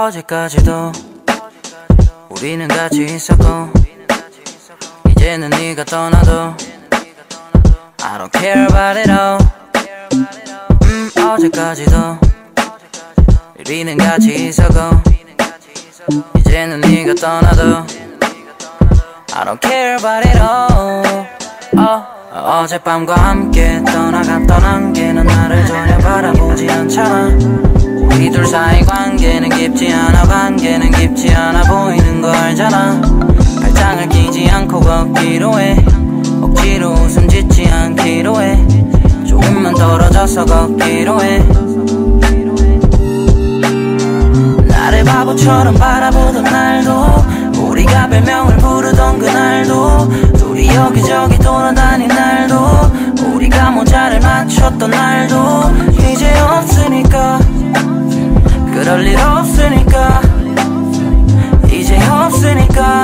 어제까지도 우리는 같이 있었고 이제는 네가 떠나도 I don't care about it all. 어제까지도 우리는 같이 있었고 이제는 네가 떠나도 I don't care about it all. 어젯밤과 함께 떠나갔던 안개는 나를 전혀 바라보지 않잖아. 우리 둘 사이 관계는 깊지 않아. 관계는 깊지 않아 보이는 거 알잖아. 발장을 끼지 않고 걷기로 해. 억지로 웃음 짓지 않기로 해. 조금만 떨어져서 걷기로 해. 나를 바보처럼 바라보던 날도 우리가 별명을 부르던 그날도 둘이 여기저기 돌아다닌 날도 우리가 모자를 맞췄던 날도 이제 없으니까 그럴 일 없으니까 이제 없으니까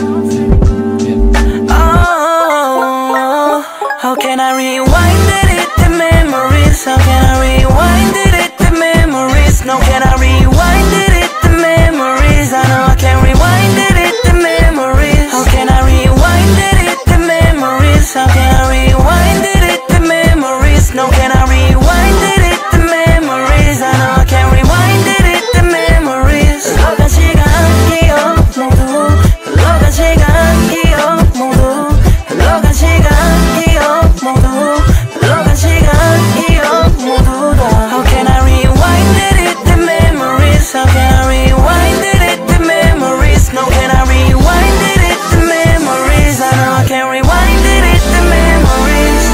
How can I rewind it, the memories? How can I rewind it, the memories? No, can I rewind it, the memories? I know I can rewind it, the memories. How can I rewind it, the memories? How can I rewind it, the memories? No, can I rewind it, the memories? I know I can rewind it, the memories. 흘러간 시간 기억 모두 흘러간 시간 기억 모두 흘러간 시간 모두 흘러간 시간 기억 모두 다 How can I rewind it, the memories? How can I rewind it, the memories? No, can I rewind it, the memories? I know I can rewind it, the memories.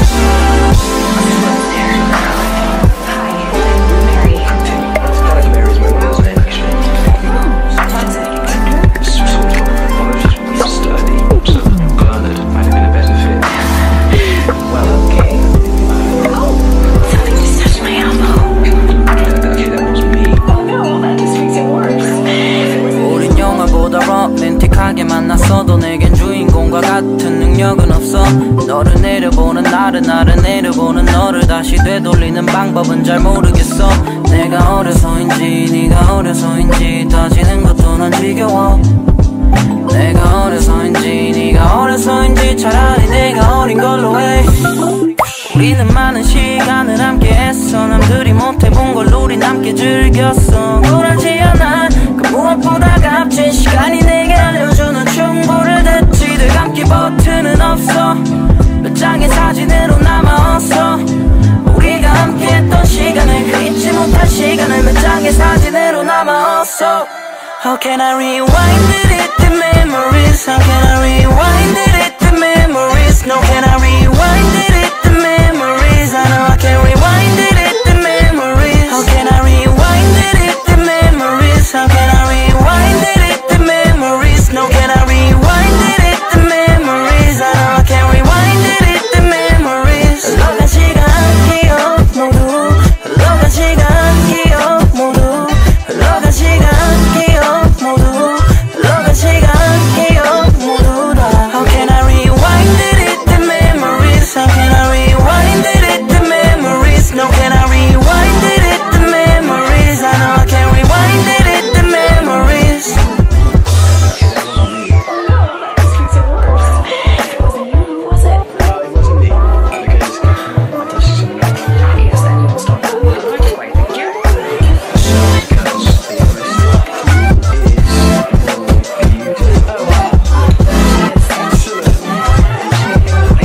로맨틱하게 만났어도 내겐 주인공과 같은 능력은 없어. 너를 내려보는 나를 내려보는 너를 다시 되돌리는 방법은 잘 모르겠어. 내가 어려서인지 네가 어려서인지 따지는 것도 난 지겨워. 내가 어려서인지 네가 어려서인지 차라리 내가 어린 걸로 해. 우리는 많은 시간을 함께 했어. 남들이 못해본 걸 우린 함께 즐겼어. 굴하지 않아 그 무엇보다 값진 시간이 내게 알려주는 충고를 듣지. 늘 감기 버튼은 없어. 몇 장의 사진으로 남아왔어. 우리가 함께했던 시간을 그 잊지 못할 시간을 몇 장의 사진으로 남아왔어. How can I rewind it, the memories? How can I rewind it, the memories? No, can I rewind it, the memories? I know I can rewind it, the memories. How can I rewind it, the memories? How can I rewind it, the memories? No, can I rewind it, the memories? I know I can rewind it, the memories. 흘러간 시간 기억 모두 흘러간 시간 기억 모두 흘러간 시간 기억 모두 흘러간 시간 기억 모두 다 How can I rewind it, the memories? How can I rewind it, the memories? No, can I rewind it, the memories? I know I can rewind it, the memories.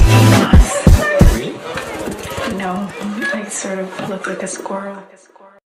No, I sort of look like a squirrel.